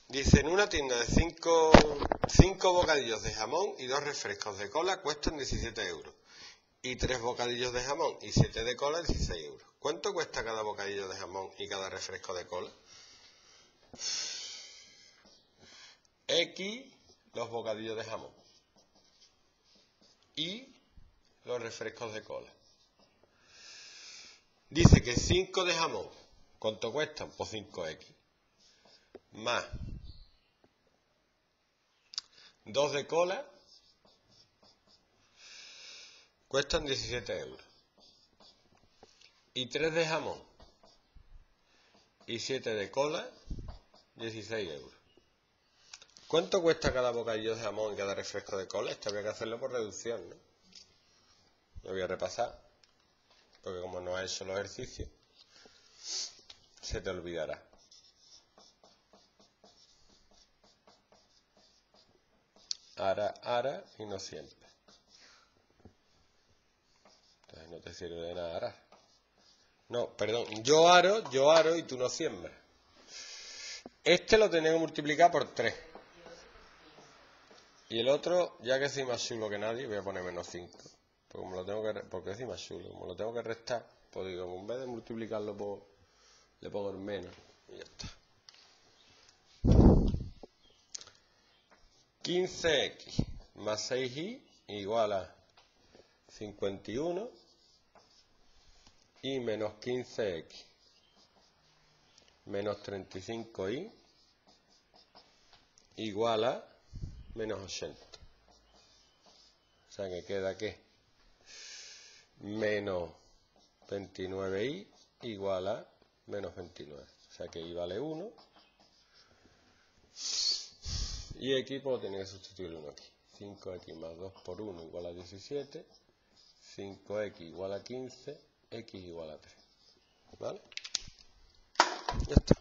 Dice, en una tienda de 5 bocadillos de jamón y 2 refrescos de cola cuestan 17 euros. Y 3 bocadillos de jamón y 7 de cola, 16 euros. ¿Cuánto cuesta cada bocadillo de jamón y cada refresco de cola? X los bocadillos de jamón y los refrescos de cola. Dice que 5 de jamón, ¿cuánto cuestan? Pues 5X. Más 2 de cola, cuestan 17 euros. Y 3 de jamón y 7 de cola, 16 euros. ¿Cuánto cuesta cada bocadillo de jamón y cada refresco de cola? Esto habría que hacerlo por reducción, ¿no? Lo voy a repasar, porque como no has hecho los ejercicios, se te olvidará. Ara y no siempre. Entonces no te sirve de nada arar. No, perdón, yo aro y tú no siembras. Este lo tengo que multiplicar por 3. Y el otro, ya que soy más chulo que nadie, voy a poner menos 5. Porque soy más chulo. Como lo tengo que restar, pues digo, en vez de multiplicarlo por, le pongo el menos y ya está. 15x más 6y igual a 51 y menos 15x menos 35y igual a menos 80. O sea que queda ¿qué? Menos 29y igual a menos 29. O sea que y vale 1. Y x pues tiene que sustituir 1 aquí. 5x más 2 por 1 igual a 17. 5x igual a 15. X igual a 3. ¿Vale? Ya está.